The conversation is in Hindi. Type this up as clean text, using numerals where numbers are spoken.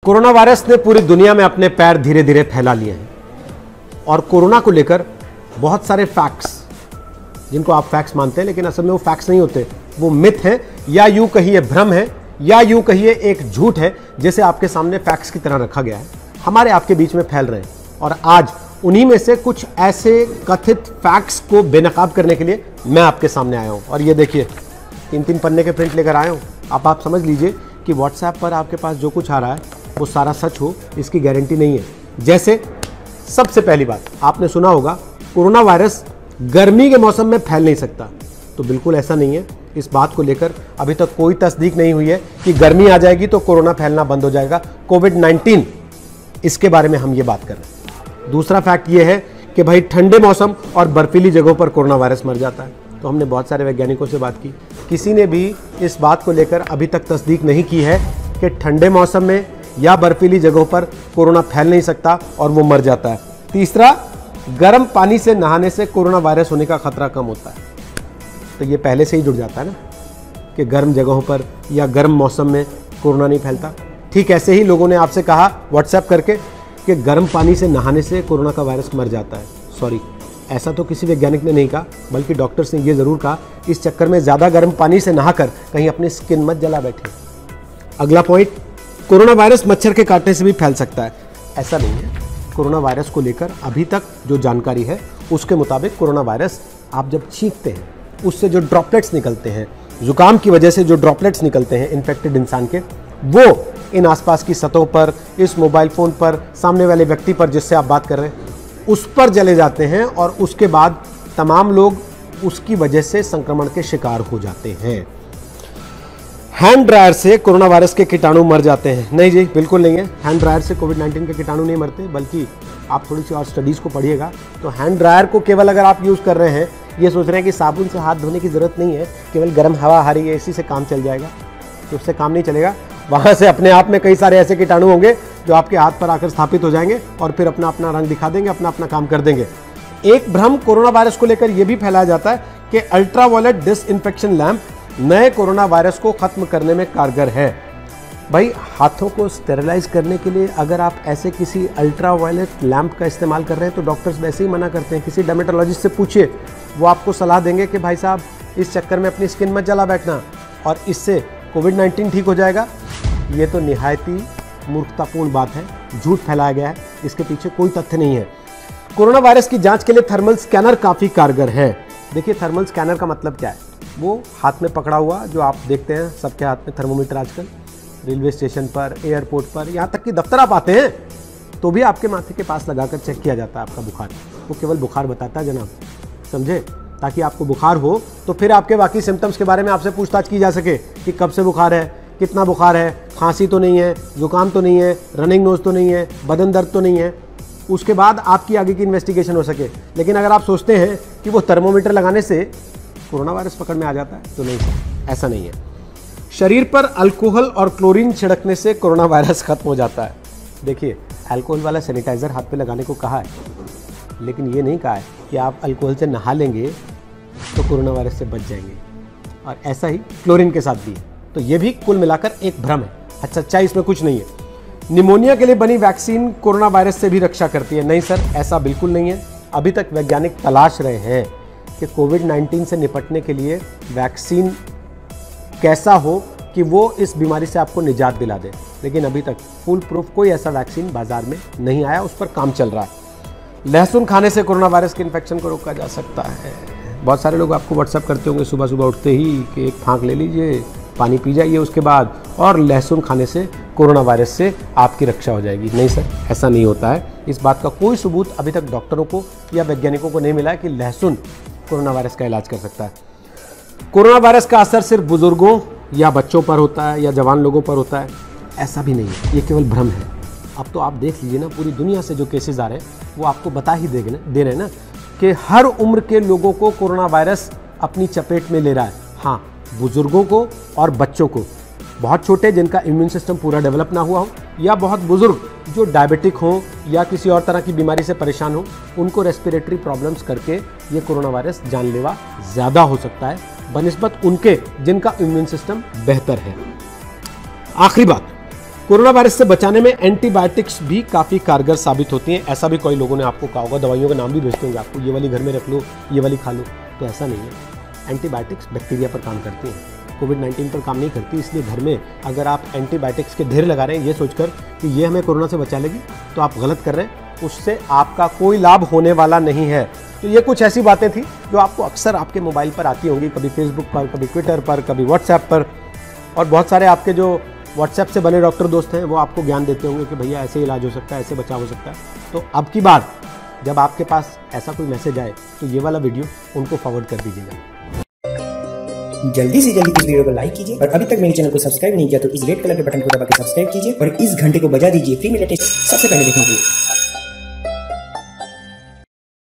कोरोना वायरस ने पूरी दुनिया में अपने पैर धीरे धीरे फैला लिए हैं और कोरोना को लेकर बहुत सारे फैक्ट्स, जिनको आप फैक्ट्स मानते हैं लेकिन असल में वो फैक्ट्स नहीं होते, वो मिथ हैं या यूं कहिए भ्रम है या यूं कहिए एक झूठ है, जैसे आपके सामने फैक्ट्स की तरह रखा गया है, हमारे आपके बीच में फैल रहे हैं। और आज उन्हीं में से कुछ ऐसे कथित फैक्ट्स को बेनकाब करने के लिए मैं आपके सामने आया हूँ। और ये देखिए 3-3 पन्ने के प्रिंट लेकर आया हूँ। आप समझ लीजिए कि व्हाट्सएप पर आपके पास जो कुछ आ रहा है वो सारा सच हो, इसकी गारंटी नहीं है। जैसे सबसे पहली बात आपने सुना होगा, कोरोना वायरस गर्मी के मौसम में फैल नहीं सकता, तो बिल्कुल ऐसा नहीं है। इस बात को लेकर अभी तक कोई तस्दीक नहीं हुई है कि गर्मी आ जाएगी तो कोरोना फैलना बंद हो जाएगा। कोविड-19 इसके बारे में हम ये बात कर रहे हैं। दूसरा फैक्ट ये है कि भाई ठंडे मौसम और बर्फीली जगहों पर कोरोना वायरस मर जाता है। तो हमने बहुत सारे वैज्ञानिकों से बात की, किसी ने भी इस बात को लेकर अभी तक तस्दीक नहीं की है कि ठंडे मौसम में या बर्फीली जगहों पर कोरोना फैल नहीं सकता और वो मर जाता है। तीसरा, गर्म पानी से नहाने से कोरोना वायरस होने का खतरा कम होता है। तो ये पहले से ही जुड़ जाता है ना कि गर्म जगहों पर या गर्म मौसम में कोरोना नहीं फैलता। ठीक ऐसे ही लोगों ने आपसे कहा व्हाट्सएप करके कि गर्म पानी से नहाने से कोरोना का वायरस मर जाता है। सॉरी, ऐसा तो किसी वैज्ञानिक ने नहीं कहा, बल्कि डॉक्टर्स ने ये ज़रूर कहा इस चक्कर में ज़्यादा गर्म पानी से नहाकर कहीं अपनी स्किन मत जला बैठे। अगला पॉइंट, कोरोना वायरस मच्छर के काटने से भी फैल सकता है। ऐसा नहीं है। कोरोना वायरस को लेकर अभी तक जो जानकारी है उसके मुताबिक कोरोना वायरस आप जब छींकते हैं उससे जो ड्रॉपलेट्स निकलते हैं, जुकाम की वजह से जो ड्रॉपलेट्स निकलते हैं इन्फेक्टेड इंसान के, वो इन आसपास की सतहों पर, इस मोबाइल फ़ोन पर, सामने वाले व्यक्ति पर जिससे आप बात कर रहे हैं उस पर चले जाते हैं और उसके बाद तमाम लोग उसकी वजह से संक्रमण के शिकार हो जाते हैं। हैंड ड्रायर से कोरोना वायरस के कीटाणु मर जाते हैं? नहीं जी, बिल्कुल नहीं है। हैंड ड्रायर से कोविड-19 के कीटाणु नहीं मरते, बल्कि आप थोड़ी सी और स्टडीज़ को पढ़िएगा तो हैंड ड्रायर को केवल अगर आप यूज़ कर रहे हैं, ये सोच रहे हैं कि साबुन से हाथ धोने की ज़रूरत नहीं है, केवल गर्म हवा आ रही है इसी से काम चल जाएगा, तो उससे काम नहीं चलेगा। वहाँ से अपने आप में कई सारे ऐसे कीटाणु होंगे जो आपके हाथ पर आकर स्थापित हो जाएंगे और फिर अपना अपना रंग दिखा देंगे, अपना अपना काम कर देंगे। एक भ्रम कोरोना वायरस को लेकर यह भी फैलाया जाता है कि अल्ट्रावायलेट डिसइंफेक्शन लैंप नए कोरोना वायरस को खत्म करने में कारगर है। भाई, हाथों को स्टेरिलाइज करने के लिए अगर आप ऐसे किसी अल्ट्रावायलेट लैंप का इस्तेमाल कर रहे हैं तो डॉक्टर्स वैसे ही मना करते हैं। किसी डर्मेटोलॉजिस्ट से पूछिए, वो आपको सलाह देंगे कि भाई साहब इस चक्कर में अपनी स्किन मत जला बैठना और इससे कोविड-19 ठीक हो जाएगा। ये तो निहायती मूर्खतापूर्ण बात है, झूठ फैलाया गया है, इसके पीछे कोई तथ्य नहीं है। कोरोना वायरस की जांच के लिए थर्मल स्कैनर काफ़ी कारगर है। देखिए, थर्मल स्कैनर का मतलब क्या है? वो हाथ में पकड़ा हुआ जो आप देखते हैं सबके हाथ में थर्मोमीटर आजकल, रेलवे स्टेशन पर, एयरपोर्ट पर, यहाँ तक कि दफ्तर आप आते हैं तो भी आपके माथे के पास लगाकर चेक किया जाता है आपका बुखार। वो केवल बुखार बताता है जनाब, समझे, ताकि आपको बुखार हो तो फिर आपके बाकी सिम्टम्स के बारे में आपसे पूछताछ की जा सके कि कब से बुखार है, कितना बुखार है, खांसी तो नहीं है, जुकाम तो नहीं है, रनिंग नोज तो नहीं है, बदन दर्द तो नहीं है, उसके बाद आपकी आगे की इन्वेस्टिगेशन हो सके। लेकिन अगर आप सोचते हैं कि वो थर्मोमीटर लगाने से कोरोना वायरस पकड़ में आ जाता है तो नहीं, ऐसा नहीं है। शरीर पर अल्कोहल और क्लोरीन छिड़कने से कोरोना वायरस खत्म हो जाता है। देखिए, अल्कोहल वाला सैनिटाइजर हाथ पे लगाने को कहा है, लेकिन ये नहीं कहा है कि आप अल्कोहल से नहा लेंगे तो कोरोना वायरस से बच जाएंगे, और ऐसा ही क्लोरीन के साथ भी है। तो ये भी कुल मिलाकर एक भ्रम है, सच्चाई इसमें कुछ नहीं है। निमोनिया के लिए बनी वैक्सीन कोरोना वायरस से भी रक्षा करती है? नहीं सर, ऐसा बिल्कुल नहीं है। अभी तक वैज्ञानिक तलाश रहे हैं कि कोविड-19 से निपटने के लिए वैक्सीन कैसा हो कि वो इस बीमारी से आपको निजात दिला दे, लेकिन अभी तक फुल प्रूफ कोई ऐसा वैक्सीन बाजार में नहीं आया, उस पर काम चल रहा है। लहसुन खाने से कोरोना वायरस के इन्फेक्शन को रोका जा सकता है। बहुत सारे लोग आपको व्हाट्सएप करते होंगे सुबह सुबह उठते ही कि एक फाँक ले लीजिए, पानी पी जाइए उसके बाद, और लहसुन खाने से कोरोना वायरस से आपकी रक्षा हो जाएगी। नहीं सर, ऐसा नहीं होता है। इस बात का कोई सबूत अभी तक डॉक्टरों को या वैज्ञानिकों को नहीं मिला है कि लहसुन कोरोना वायरस का इलाज कर सकता है। कोरोना वायरस का असर सिर्फ बुजुर्गों या बच्चों पर होता है या जवान लोगों पर होता है? ऐसा भी नहीं है, ये केवल भ्रम है। अब तो आप देख लीजिए ना, पूरी दुनिया से जो केसेस आ रहे हैं वो आपको बता ही दे रहे हैं ना कि हर उम्र के लोगों को कोरोना वायरस अपनी चपेट में ले रहा है। हाँ, बुजुर्गों को और बच्चों को, बहुत छोटे जिनका इम्यून सिस्टम पूरा डेवलप ना हुआ हो, या बहुत बुजुर्ग जो डायबिटिक हों या किसी और तरह की बीमारी से परेशान हो, उनको रेस्पिरेटरी प्रॉब्लम्स करके ये कोरोना वायरस जानलेवा ज़्यादा हो सकता है बनिस्बत उनके जिनका इम्यून सिस्टम बेहतर है। आखिरी बात, कोरोना वायरस से बचाने में एंटीबायोटिक्स भी काफ़ी कारगर साबित होती हैं। ऐसा भी कई लोगों ने आपको कहा होगा, दवाइयों के नाम भी भेजते होंगे आपको, ये वाली घर में रख लो, ये वाली खा लो। तो ऐसा नहीं है। एंटीबायोटिक्स बैक्टीरिया पर काम करती हैं, कोविड-19 पर काम नहीं करती। इसलिए घर में अगर आप एंटीबायोटिक्स के ढेर लगा रहे हैं ये सोचकर कि ये हमें कोरोना से बचा लेगी, तो आप गलत कर रहे हैं। उससे आपका कोई लाभ होने वाला नहीं है। तो ये कुछ ऐसी बातें थी जो आपको अक्सर आपके मोबाइल पर आती होंगी, कभी फेसबुक पर, कभी ट्विटर पर, कभी व्हाट्सएप पर। और बहुत सारे आपके जो व्हाट्सएप से बने डॉक्टर दोस्त हैं वो आपको ज्ञान देते होंगे कि भैया ऐसे इलाज हो सकता है, ऐसे बचाव हो सकता है। तो अब की बार जब आपके पास ऐसा कोई मैसेज आए तो ये वाला वीडियो उनको फॉरवर्ड कर दीजिएगा। जल्दी से जल्दी इस वीडियो को लाइक कीजिए और अभी तक मेरे चैनल को सब्सक्राइब नहीं किया तो इस रेड कलर के बटन को दबा के सब्सक्राइब कीजिए और इस घंटे को बजा दीजिए फ्री में लेटेस्ट सबसे पहले देखने के लिए।